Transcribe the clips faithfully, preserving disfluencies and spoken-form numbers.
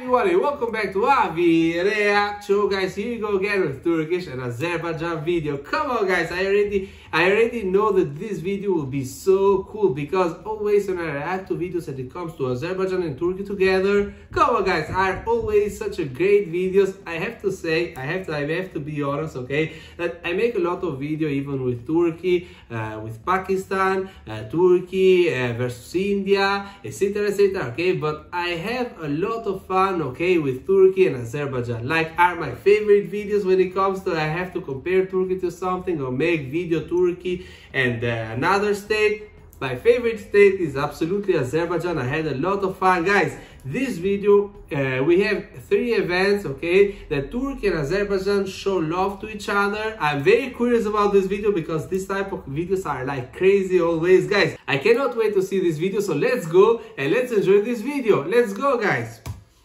everyone and welcome back to Avi React. So guys, here we go again with Turkish and Azerbaijan video. Come on guys, I already I already know that this video will be so cool because always when I react to videos and it comes to Azerbaijan and Turkey together, come on guys, are always such a great videos. I have to say, I have to I have to be honest, okay, that I make a lot of video even with Turkey, uh, with Pakistan, uh, Turkey uh, versus India, etc, etc, okay, but I have a lot of fun, okay, with Turkey and Azerbaijan. Like, are my favorite videos when it comes to I have to compare Turkey to something or make video Turkey and uh, another state. My favorite state is absolutely Azerbaijan. I had a lot of fun, guys. This video, uh, we have three events, okay, that Turkey and Azerbaijan show love to each other. I'm very curious about this video because this type of videos are like crazy always, guys. I cannot wait to see this video, so let's go and let's enjoy this video. Let's go, guys.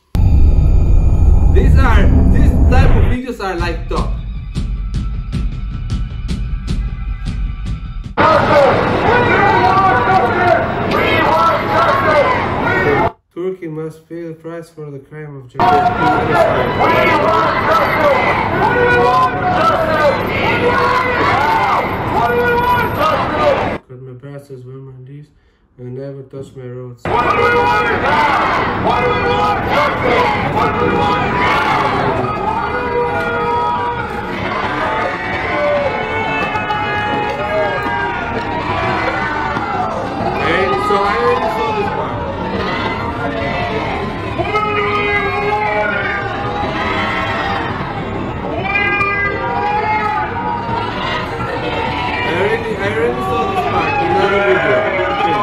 These are, this type of videos are like top. Turkey must pay the price for the crime of genocide. Cut my bastards, women, these, and never touch my roads. What do we want now? What do we want? What do we want now? So I already saw this part. I already, I already saw this part in another video.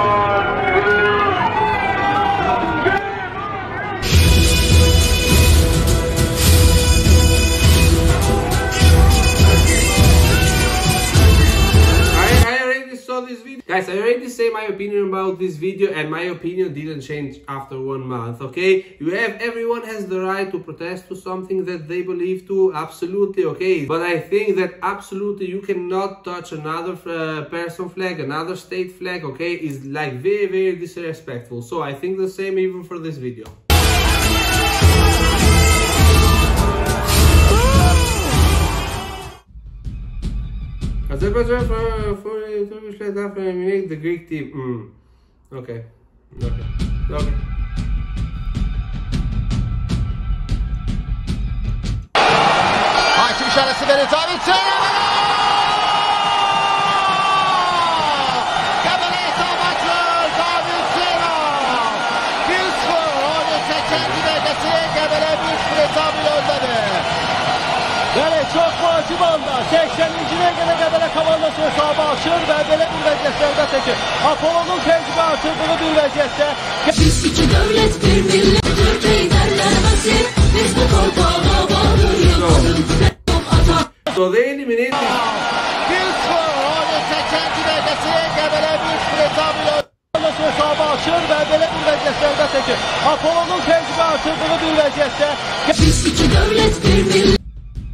Guys, I already say my opinion about this video and my opinion didn't change after one month, okay? You have, everyone has the right to protest to something that they believe to, absolutely, okay? But I think that absolutely you cannot touch another uh, person flag, another state flag, okay? Is like very, very disrespectful. So I think the same even for this video. Azerbaijan for for Turkish let after eliminate the Greek team. Mm. Okay. Okay. Okay. Hakim işareti verir. David Kabale itabatlı David Zera. bir sıfır. Adeta kendi bölgesi Kabale bir sıfır etabıyla önledi. Yani çok vacip anda sekseninci dakikada Kabale komandası hesabı açır ve böyle bir vəziyyətlərdə seçir. Apollo'nun tecrübe artırdığı bir vəziyyətdə. Biz iki devlet bir millettir liderler basit. Biz bu torpağa bağlıyız. So they eliminated bir sıfır. Adeta kendi bölgesi Kabale bir sıfır etabıyla komandası hesabı açır ve böyle bir vəziyyətlərdə seçir. Apollo'nun tecrübe artırdığı bir vəziyyətdə. Biz iki devlet bir millet.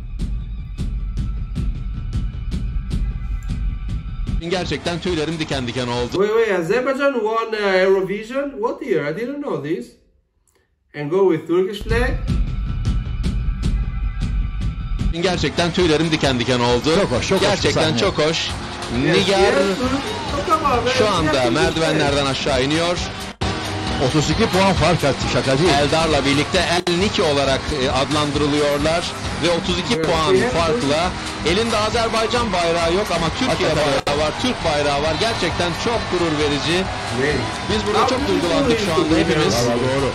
Gerçekten tüylerim diken diken oldu. Wait, wait, Azerbaijan won uh, Eurovision? What year? I didn't know this. And go with Turkish flag? Gerçekten tüylerim diken diken oldu. Çok hoş, çok Gerçekten hoş çok hoş. Yes, Nigar yes, şu anda merdivenlerden aşağı iniyor. otuz iki puan fark attı, şaka değil. Eldar'la birlikte El Niki olarak adlandırılıyorlar ve otuz iki puan farkla elinde Azerbaycan bayrağı yok ama Türkiye bayrağı var, Türk bayrağı var. Gerçekten çok gurur verici. Biz burada çok duygulandık şu anda hepimiz. Vallahi doğru.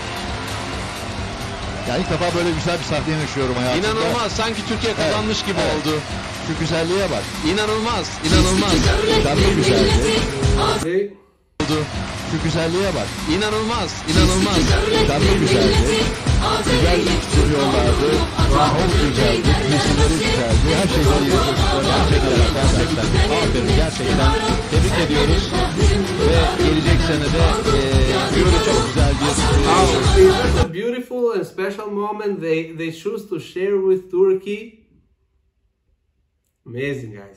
Ya ilk defa böyle güzel bir sahne yaşıyorum hayatımda. İnanılmaz, sanki Türkiye kazanmış gibi Evet. oldu. Şu güzelliğe bak. İnanılmaz, inanılmaz. Şarkı güzeldi. Hey. oldu. Şu güzelliğe bak. İnanılmaz, inanılmaz. Şarkı güzeldi. Güzel duruyorlardı. Mahol güzeldi. Resimleri güzeldi. Her şeyleri Gerçekten, gerçekten. Aferin, gerçekten. Tebrik ediyoruz. Ve gelecek senede e, böyle çok güzel bir... Oh, it's such a beautiful and special moment they, they choose to share with Turkey. Amazing, guys.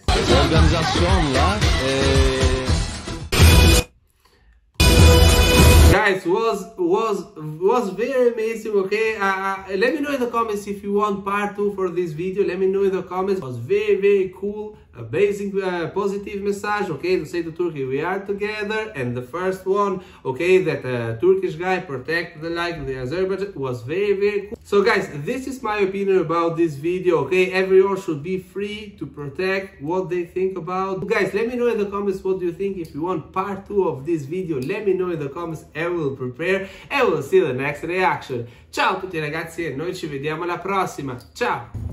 Organizasyonla... E, Guys, was was was was very amazing. Okay, uh, let me know in the comments if you want part two for this video. Let me know in the comments. It was very very cool, amazing, uh, positive message. Okay, to say to Turkey we are together. And the first one, okay, that a Turkish guy protected the like the Azerbaijan was very very cool. So guys, this is my opinion about this video. Okay, everyone should be free to protect what they think about. Guys, let me know in the comments what do you think. If you want part two of this video, let me know in the comments. I will prepare and we'll see the next reaction. Ciao a tutti ragazzi e noi ci vediamo alla prossima. Ciao!